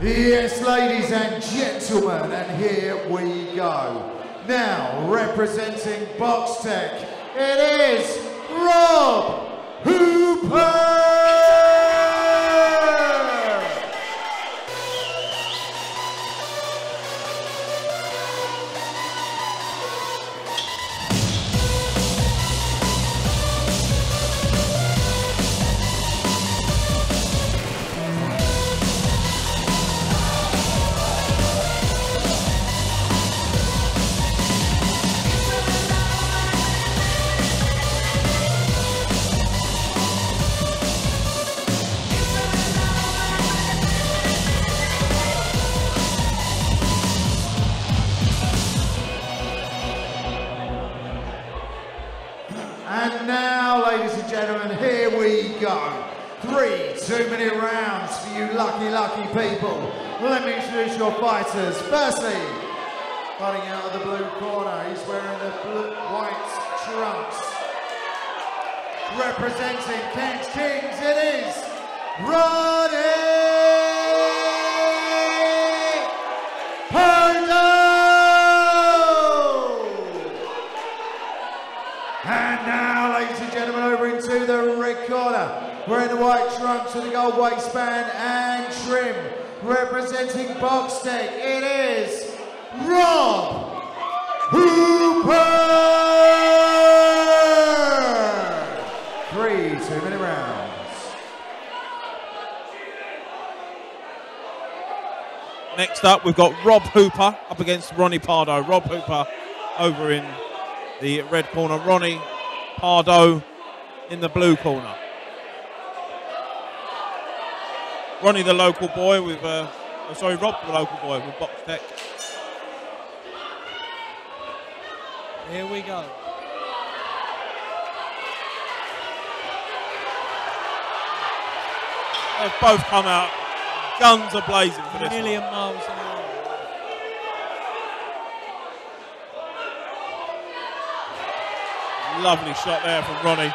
Yes, ladies and gentlemen, and here we go. Now, representing Box Tech, it is Rob Hooper! And now, ladies and gentlemen, here we go. 3 2-minute rounds for you lucky people. Let me introduce your fighters. Firstly, fighting out of the blue corner, he's wearing the white trunks. Representing Kent's Kings, it is Ronnie! Pardoe! And now, ladies and gentlemen, over into the red corner, wearing the white trunks with the gold waistband and trim, representing Box Tech, it is Rob Hooper! 3 2-minute rounds. Next up, we've got Rob Hooper up against Ronnie Pardoe. Rob Hooper over in the red corner, Ronnie Pardoe in the blue corner. Ronnie, the local boy with, Rob, the local boy with Box Tech. Here we go. They've both come out, guns are blazing for this. A million miles an hour. Lovely shot there from Ronnie.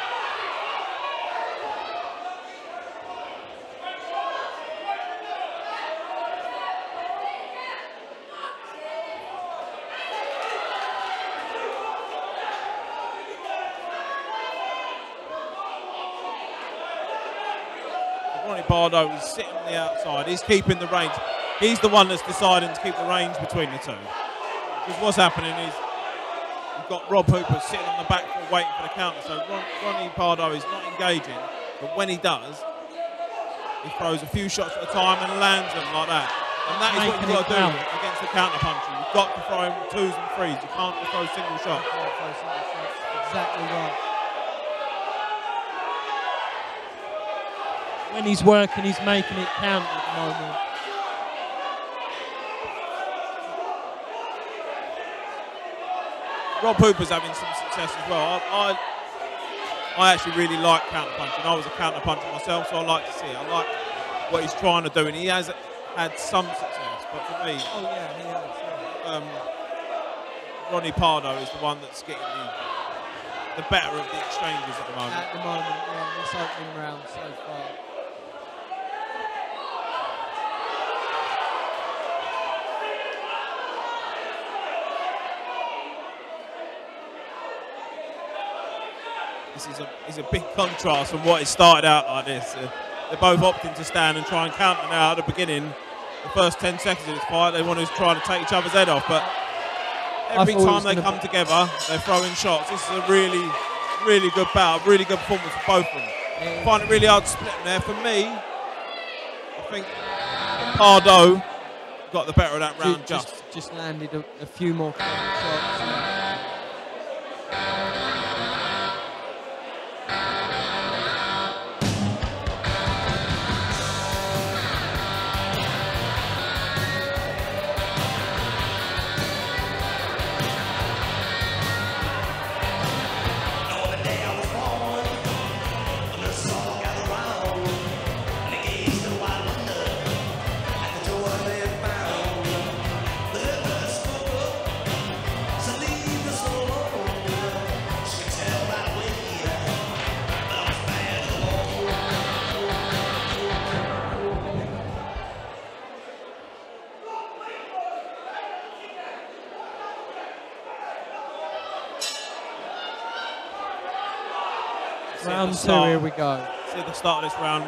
Ronnie Pardoe is sitting on the outside. He's keeping the range. He's the one that's deciding to keep the range between the two. Because what's happening is you've got Rob Hooper sitting on the back foot waiting for the counter. So Ronnie Pardoe is not engaging, but when he does, he throws a few shots at a time and lands them like that. And that is what you've got to do against the counter puncher. You've got to throw him 2s and 3s. You can't just throw single shots. Exactly right. When he's working, he's making it count at the moment. Rob Hooper's having some success as well. I actually really like counter punching. I was a counter puncher myself, so I like to see it. I like what he's trying to do, and he has had some success. But for me, oh yeah, he has. Ronnie Pardoe is the one that's getting the better of the exchanges at the moment. At the moment, yeah, this opening round so far. This is a big contrast from what it started out like this. They're both opting to stand and try and counter now at the beginning. The first 10 seconds of this fight, they want to try to take each other's head off, but every time they come together, they're throwing shots. This is a really, really good bout, a really good performance for both of them. I find it really hard to split them there. For me, I think Pardoe got the better of that round just landed a few more shots. Round 2, here we go. See at the start of this round.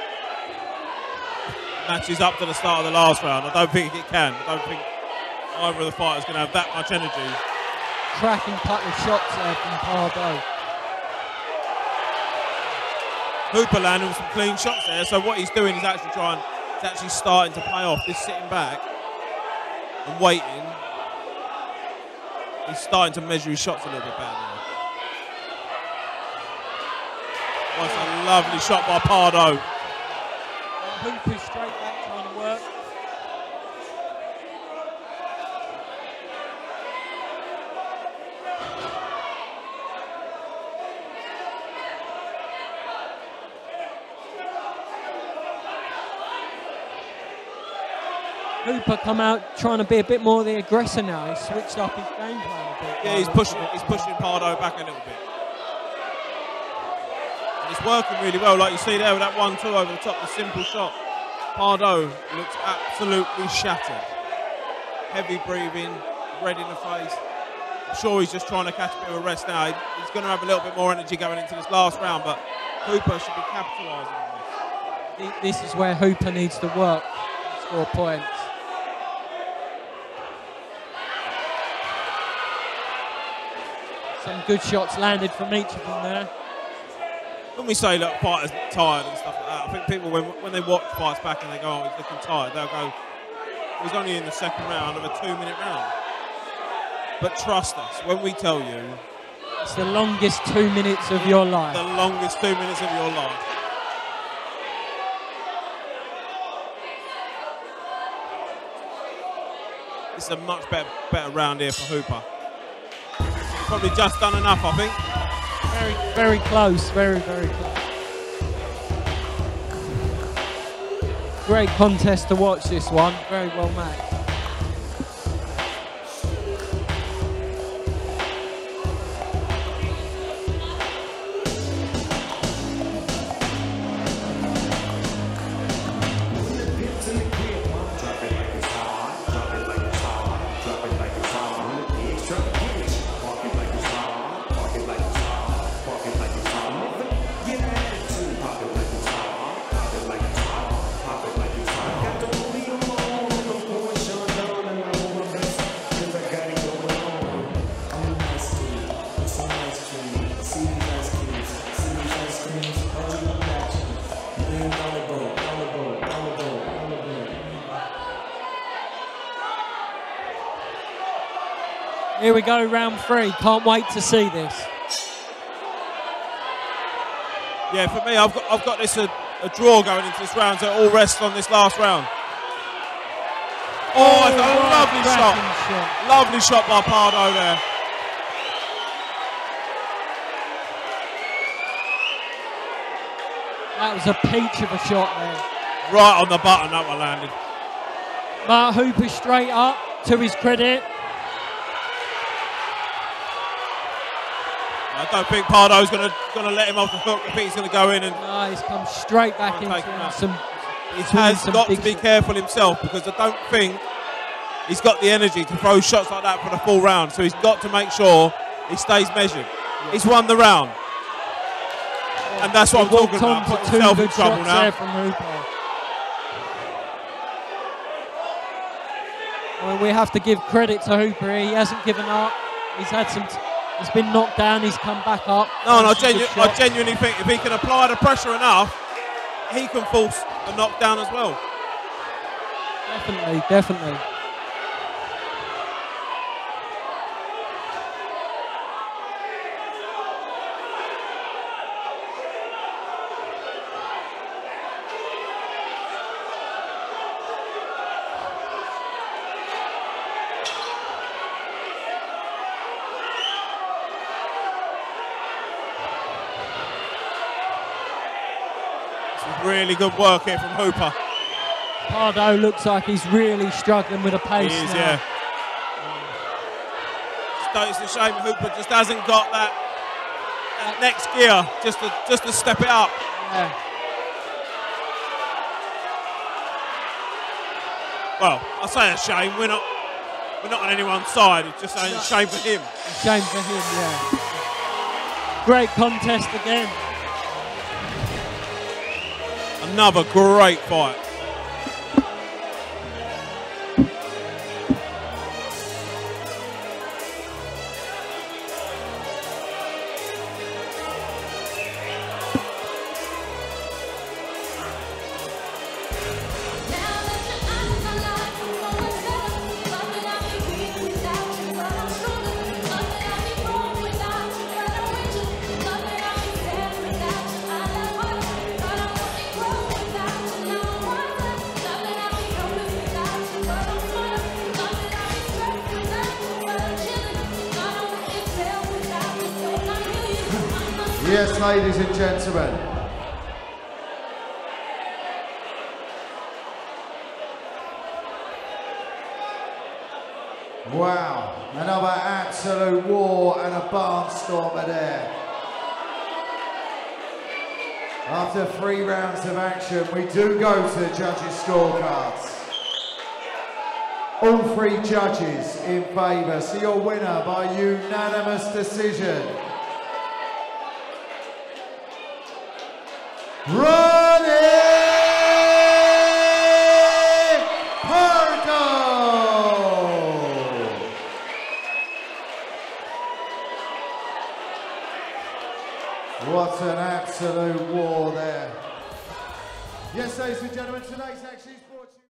Matches up to the start of the last round. I don't think it can. I don't think either of the fighters can have that much energy. Cracking couple of shots there from Pardoe. Hooper landing with some clean shots there. So what he's doing is actually starting to pay off. This sitting back and waiting. He's starting to measure his shots a little bit better now. That's a lovely shot by Pardoe. Hooper's straight back trying to work. Hooper come out trying to be a bit more the aggressor now. He's switched up his game plan a bit. Yeah, he's pushing Pardoe back a little bit. And it's working really well, like you see there with that 1-2 over the top, the simple shot. Pardoe looks absolutely shattered. Heavy breathing, red in the face. I'm sure he's just trying to catch a bit of a rest now. He's going to have a little bit more energy going into this last round, but Hooper should be capitalising on this. This is where Hooper needs to work and score points. Some good shots landed from each of them there. When we say, look, fighters tired and stuff like that, I think people, when they watch fights back and they go, oh, he's looking tired, they'll go, he was only in the second round of a 2-minute round. But trust us, when we tell you... It's the longest 2 minutes of your life. The longest 2 minutes of your life. This is a much better round here for Hooper. Probably just done enough, I think. Very, very close. Very, very close. Great contest to watch, this one. Very well matched. Here we go, round 3. Can't wait to see this. Yeah, for me, I've got this a draw going into this round, so it all rests on this last round. Oh, it's a lovely shot. Lovely shot by Pardoe there. That was a peach of a shot there. Right on the button, that one landed. But Hooper straight up, to his credit. I don't think Pardoe's going to let him off the hook. I think he's going to go in and... No, he's come straight back into some... He has got to be careful himself, because I don't think he's got the energy to throw shots like that for the full round. So he's got to make sure he stays measured. Yeah. He's won the round. Yeah. And that's what I'm talking about. Put himself in trouble now. There from Hooper. I mean, we have to give credit to Hooper. He hasn't given up. He's had some... He's been knocked down, he's come back up. No, and I genuinely think if he can apply the pressure enough, he can force a knockdown as well. Definitely, definitely. Really good work here from Hooper. Pardoe looks like he's really struggling with the pace. He is, now. Yeah. It's a shame Hooper just hasn't got that next gear just to step it up. Yeah. Well, I say a shame. We're not on anyone's side. It's just a shame for him. A shame for him, yeah. Great contest again. Another great fight. Yes, ladies and gentlemen. Wow, another absolute war and a barnstormer there. After 3 rounds of action, we do go to the judges' scorecards. All 3 judges in favour, so your winner by unanimous decision. Ronnie Pardoe! What an absolute war there. Yes, ladies and gentlemen, today's action is brought to you.